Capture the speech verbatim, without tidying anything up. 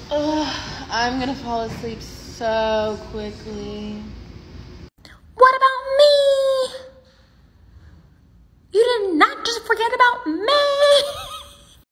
Ugh, I'm gonna fall asleep so quickly. What about me? You did not just forget about me.